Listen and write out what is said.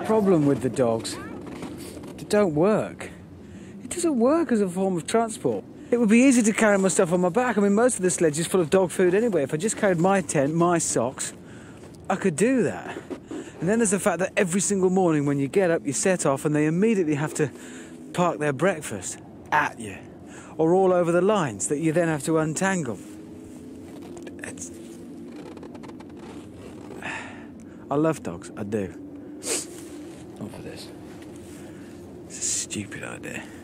problem with the dogs. They don't work. It doesn't work as a form of transport. It would be easy to carry my stuff on my back. I mean, most of the sledge is full of dog food anyway. If I just carried my tent, my socks, I could do that. And then there's the fact that every single morning when you get up, you set off and they immediately have to park their breakfast at you, or all over the lines that you then have to untangle. I love dogs, I do. Not for this. It's a stupid idea.